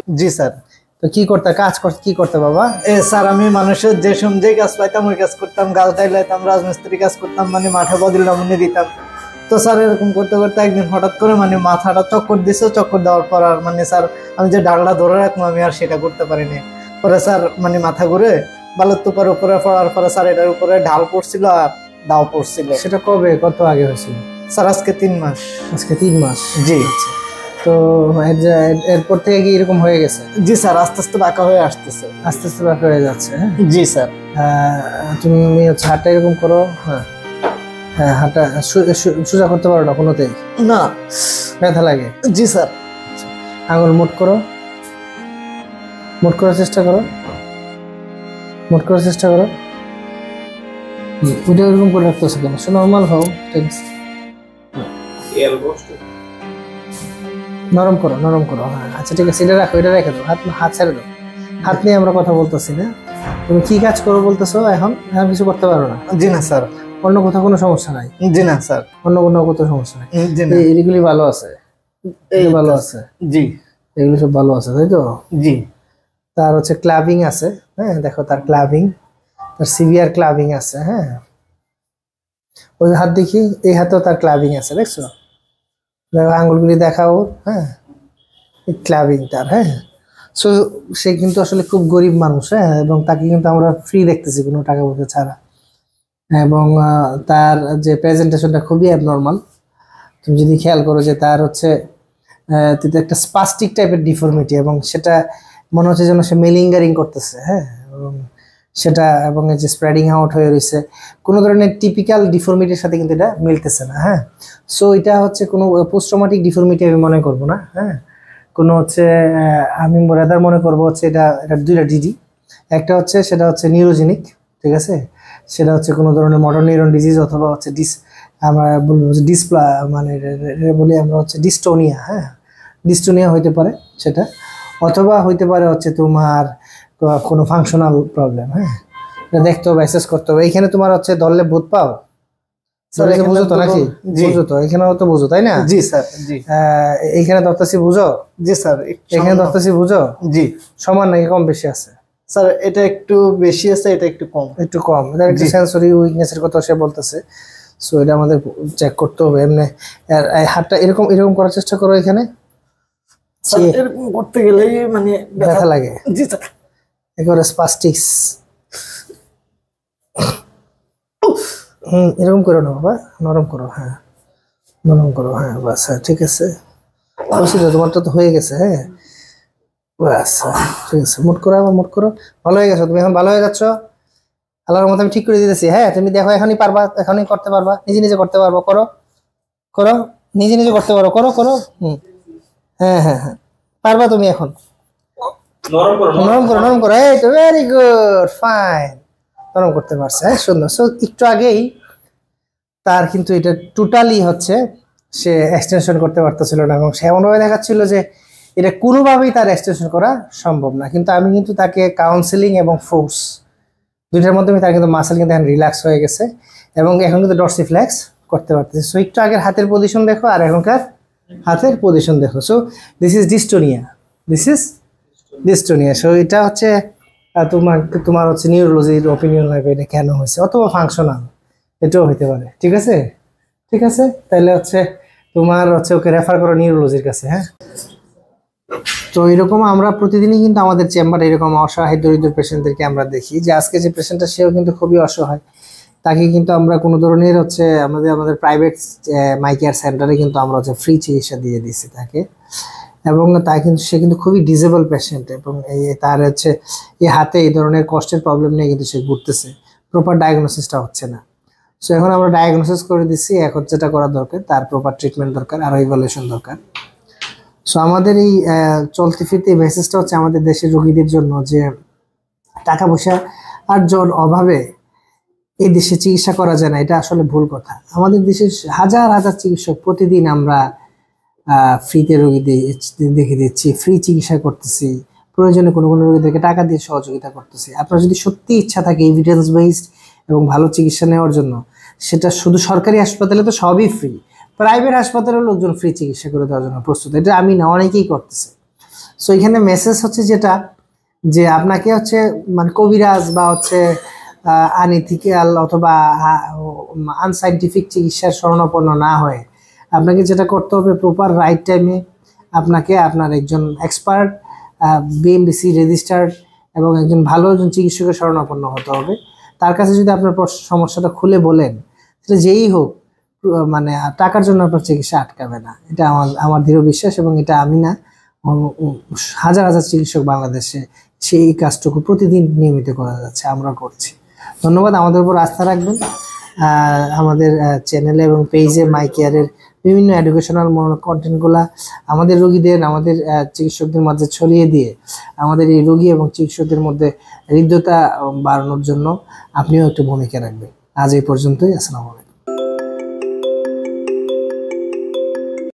জি sir. তো কি করতে কি করতে বাবা? স্যার আমি মানুষের যে যে কাজ পাইতাম ওই কাজ করতাম, গাল টাইলাইতাম, রাজমিস্ত্রি কাজ করতাম, মানে মাঠে বদল নামুনি দিতাম। তো স্যার এরকম করতে করতে একদিন হঠাৎ করে মানে মাথাটা চক্কর দিছে। চক্কর দেওয়ার পর আর মানে স্যার আমি যে ডালটা ধরে রাখবো আমি আর সেটা করতে পারিনি। পরে স্যার মানে মাথা ঘুরে বালুর তোপার উপরে পড়ার পরে স্যার এটার উপরে ঢাল পড়ছিল আর দাও পড়ছিল। সেটা কবে, কত আগে হয়েছিল? স্যার আজকে 3 মাস। আজকে 3 মাস? জি। তো এরপর থেকে কি এরকম হয়ে গেছে? জি স্যার, আস্তে আস্তে বাঁকা হয়ে আসতেছে। আস্তে আস্তে বাঁকা হয়ে যাচ্ছে? জি স্যার। তুমি হচ্ছে হাতটা এরকম করো। হ্যাঁ হ্যাঁ, হাতটা সোজা করতে পারো না কোনোতেই? না। ব্যথা লাগে? জি স্যার। আঙুল মুট করো, মুট করার চেষ্টা করো, মুট করার চেষ্টা করো। ওইটা এরকম করে রাখতেছো কেন? নর্মাল হও, ঠিক আছে। নরম করো, নরম করো। হ্যাঁ আচ্ছা ঠিক আছে, এটা রাখো, এটা রেখে দাও। হাত ছেড়ে দাও। হাত নিয়ে আমরা কথা বলতেছি না। তুমি কি কাজ করো বলতেছো এখন? এখন কিছু করতে পারো না? জি না স্যার। অন্য কোথাও কোনো সমস্যা নাই? জি না স্যার। অন্য কোনো কোথাও সমস্যা নাই? জি না। এইগুলি ভালো আছে? এই ভালো আছে? জি। এগুলো সব ভালো আছে তাই তো? জি। তার হচ্ছে ক্লাবিং আছে। হ্যাঁ দেখো, তার ক্লাবিং, তার সিভিয়ার ক্লাবিং আছে। হ্যাঁ ওই হাত দেখি, এই হাতেও তার ক্লাবিং আছে, দেখছো? আঙ্গুলগুলি দেখাও। হ্যাঁ ক্লাবিং তার। হ্যাঁ সো সে কিন্তু আসলে খুব গরিব মানুষ। হ্যাঁ এবং তাকে কিন্তু আমরা ফ্রি দেখতেছি, কোনো টাকা পয়সা ছাড়া। এবং তার যে প্রেজেন্টেশনটা খুবই অ্যাবনর্মাল। তুমি যদি খেয়াল করো যে তার হচ্ছে একটা স্পাস্টিক টাইপের ডিফর্মিটি, এবং সেটা মনে হচ্ছে যেন সে মেলিঙ্গারিং করতেছে। হ্যাঁ এবং সেটা, এবং এই যে স্প্রেডিং আউট হয়ে রয়েছে, কোনো ধরনের টিপিক্যাল ডিফর্মিটির সাথে কিন্তু এটা মিলতেছে না। হ্যাঁ সো এটা হচ্ছে কোনো পোস্ট ট্রমাটিক ডিফর্মিটি আমি মনে করবো না। হ্যাঁ কোনো হচ্ছে আমি রাদার মনে করবো হচ্ছে এটা দুইটা ডিডি। একটা হচ্ছে সেটা হচ্ছে নিউরোজেনিক, ঠিক আছে? সেটা হচ্ছে কোনো ধরনের মোটর নিউরন ডিজিজ, অথবা হচ্ছে আমরা বলবো ডিসপ্লা, মানে বলি আমরা হচ্ছে ডিস্টোনিয়া। হ্যাঁ ডিস্টোনিয়া হইতে পারে সেটা, অথবা হইতে পারে হচ্ছে তোমার কোনো ফাংশনাল প্রবলেম। হ্যাঁ এটা দেখতে হবে, অ্যাসেস করতে হবে। এইখানে তোমার হচ্ছে ধরলে ভূত পাও, বুঝো তো নাকি? বুঝো তো, এখানেও তো বুঝো তাই না? জি স্যার। জি। এইখানে ধরতেছি বুঝো? জি স্যার। এখানে ধরতেছি বুঝো? জি। সমান নাকি কম বেশি আছে? স্যার এটা একটু বেশি আছে, এটা একটু কম। একটু কম। এটা একটা সেন্সরি উইকনেসের কথা সে বলতেছে। সো এটা আমাদের চেক করতে হবে। এমনি হাতটা এরকম এরকম করার চেষ্টা করো। এখানে এরকম করতে গেলেই মানে ব্যথা লাগে? জি স্যার। একেবারে স্পাস্টিক্স। এরকম করো না বাবা, নরম করো। হ্যাঁ নরম করো। হ্যাঁ বাস, হ্যাঁ ঠিক আছে। তোমারটা তো হয়ে গেছে। হ্যাঁ বাস ঠিক আছে। মুট করো, আবার মুট করো। ভালো হয়ে গেছো তুমি, এখন ভালো হয়ে যাচ্ছ। আল্লাহর মতো আমি ঠিক করে দিতেছি। হ্যাঁ তুমি দেখো, এখনই পারবা, এখনই করতে পারবা, নিজে নিজে করতে পারবো। করো করো, নিজে নিজে করতে পারো, করো করো। হ্যাঁ হ্যাঁ হ্যাঁ পারবা তুমি এখন। নরম করো, নরম করো, নরম করো। এই তো ভেরি গুড, ফাইন, নরম করতে পারছে। হ্যাঁ সুন্দর। সো একটু আগেই তার কিন্তু এটা টোটালি হচ্ছে সে এক্সটেনশন করতে পারতেছিল না, এবং সে এমনভাবে দেখাচ্ছিল যে এটা কোনোভাবেই তার এক্সটেনশন করা সম্ভব না। কিন্তু আমি কিন্তু তাকে কাউন্সেলিং এবং ফোর্স দুইটার মাধ্যমে তার কিন্তু মাসেল কিন্তু এখন রিল্যাক্স হয়ে গেছে, এবং এখন কিন্তু ডরসিফ্লেক্স করতে পারতেছে। সো একটু আগের হাতের পজিশন দেখো, আর এখনকার হাতের পজিশন দেখো। So this is dystonia, this is dystonia. So এটা হচ্ছে তোমার হচ্ছে নিউরোলজির ওপিনিয়ন লাগবে এটা কেন হয়েছে, অথবা ফাংশনাল, এটাও হইতে পারে। ঠিক আছে, ঠিক আছে। তাহলে হচ্ছে তোমার হচ্ছে ওকে রেফার করো নিউরোলজির কাছে। হ্যাঁ তো এরকম আমরা প্রতিদিনই কিন্তু আমাদের চেম্বারে এরকম অসহায় দরিদ্র পেশেন্টদেরকে আমরা দেখি। যে আজকে যে পেশেন্টটা, সেও কিন্তু খুবই অসহায়। তাকে কিন্তু আমরা কোনো ধরনের হচ্ছে আমাদের প্রাইভেট মাইকেয়ার সেন্টারে কিন্তু আমরা হচ্ছে ফ্রি চিকিৎসা দিয়ে দিচ্ছি তাকে, এবং সে কিন্তু খুবই ডিজেবল পেশেন্ট, এবং তার হচ্ছে এই হাতে এই ধরনের কষ্টের প্রবলেম নিয়ে কিন্তু সে ঘুরতেছে। প্রপার ডায়াগনোসিসটা হচ্ছে না। সো এখন আমরা ডায়াগনোসিস করে দিচ্ছি, এখন যেটা করা দরকার তার প্রপার ট্রিটমেন্ট দরকার, আর ইভ্যালুয়েশন দরকার। সো আমাদের এই চলতি ফিরতি মেসেজটা হচ্ছে আমাদের দেশের রোগীদের জন্য, যে টাকা পয়সা আর জন অভাবে এই দেশে চিকিৎসা করা যায় না, এটা আসলে ভুল কথা। আমাদের দেশের হাজার হাজার চিকিৎসক প্রতিদিন আমরা ফ্রিতে রোগী দেখে দিচ্ছি, ফ্রি চিকিৎসা করতেছি, প্রয়োজনে কোনো কোনো রোগীদেরকে টাকা দিয়ে সহযোগিতা করতেছি। আপনার যদি সত্যি ইচ্ছা থাকে এভিডেন্স বেসড এবং ভালো চিকিৎসা নেওয়ার জন্য, সেটা শুধু সরকারি হাসপাতালে তো সবই ফ্রি, প্রাইভেট হাসপাতালেও লোকজন ফ্রি চিকিৎসা করে দেওয়ার জন্য প্রস্তুত। এটা আমি না, অনেকেই করতেছে। সো এখানে মেসেজ হচ্ছে যেটা, যে আপনাকে হচ্ছে মানে কবিরাজ বা হচ্ছে আনইথিক্যাল অথবা আনসাইন্টিফিক চিকিৎসার শরণাপন্ন না হয়ে আপনাকে যেটা করতে হবে, প্রপার রাইট টাইমে আপনাকে আপনার একজন এক্সপার্ট বিএমডিসি রেজিস্টার্ড এবং একজন ভালো একজন চিকিৎসকের শরণাপন্ন হতে হবে। তার কাছে যদি আপনার সমস্যাটা খুলে বলেন, সেটা যেই হোক, মানে টাকার জন্য আপনার চিকিৎসা আটকাবে না। এটা আমার দৃঢ় বিশ্বাস, এবং এটা আমি না, হাজার হাজার চিকিৎসক বাংলাদেশে সেই কাজটুকু প্রতিদিন নিয়মিত করা যাচ্ছে, আমরা করছি। ধন্যবাদ, আমাদের উপর আস্থা রাখবেন। আমাদের চ্যানেলে এবং পেজে মাইকেয়ারের বিভিন্ন এডুকেশনাল কন্টেন্টগুলা আমাদের রোগীদের, আমাদের চিকিৎসকদের মাঝে ছড়িয়ে দিয়ে আমাদের এই রোগী এবং চিকিৎসকদের মধ্যে হৃদ্যতা বাড়ানোর জন্য আপনিও একটু ভূমিকা রাখবেন। আজ এই পর্যন্তই। আসসালামু আলাইকুম।